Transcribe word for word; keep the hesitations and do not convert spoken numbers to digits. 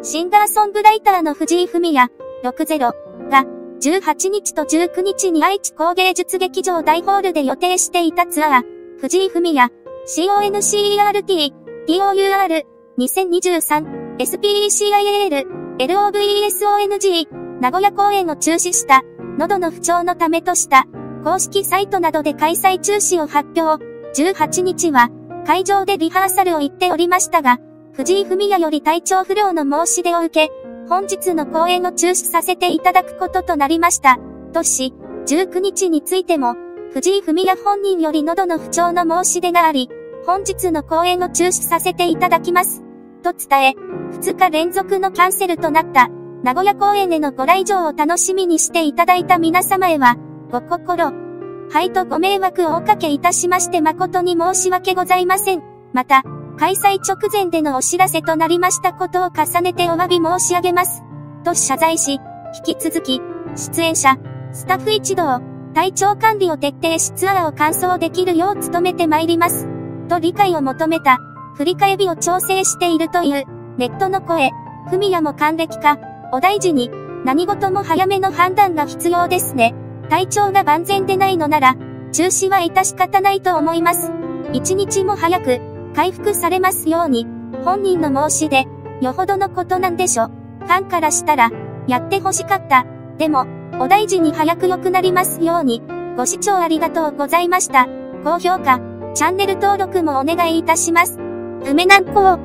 シンガーソングライターの藤井フミヤ、ろくじゅうが、じゅうはちにちとじゅうくにちに愛知工芸術劇場大ホールで予定していたツアー、藤井フミヤ、コンセプト、トウ、にせんにじゅうさん、エスピーイーシーアイエーエル、エルオーブイエスオーエヌジー、名古屋公演を中止した、喉の不調のためとした、公式サイトなどで開催中止を発表。じゅうはちにちは、会場でリハーサルを行っておりましたが、藤井フミヤより体調不良の申し出を受け、本日の公演を中止させていただくこととなりました。とし、じゅうくにちについても、藤井フミヤ本人より喉の不調の申し出があり、本日の公演を中止させていただきます。と伝え、ふつか連続のキャンセルとなった、名古屋公演へのご来場を楽しみにしていただいた皆様へは、ご心、配とご迷惑をおかけいたしまして誠に申し訳ございません。また、開催直前でのお知らせとなりましたことを重ねてお詫び申し上げます。と謝罪し、引き続き、出演者、スタッフ一同、体調管理を徹底しツアーを完走できるよう努めてまいります。と理解を求めた、振り替え日を調整しているという、ネットの声、フミヤも還暦か、お大事に、何事も早めの判断が必要ですね。体調が万全でないのなら、中止は致し方ないと思います。一日も早く、回復されますように、本人の申し出、よほどのことなんでしょ。ファンからしたら、やって欲しかった。でも、お大事に早く良くなりますように、ご視聴ありがとうございました。高評価、チャンネル登録もお願いいたします。梅南高。